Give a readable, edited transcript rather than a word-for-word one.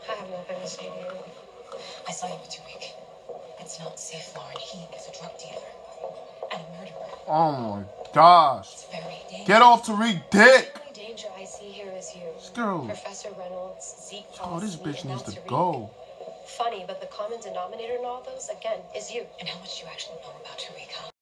I have nothing to say to you. I saw you with Tariq. It's not safe, Lauren. He is a drug dealer and a murderer. Oh my gosh. It's very dangerous. Get off Tariq dick! The only danger I see here is you. Still. Professor Reynolds, Zeke, Oh, this bitch and needs now to Tariq. go. Funny, but the common denominator in all those, again, is you. And how much do you actually know about Tariq, huh?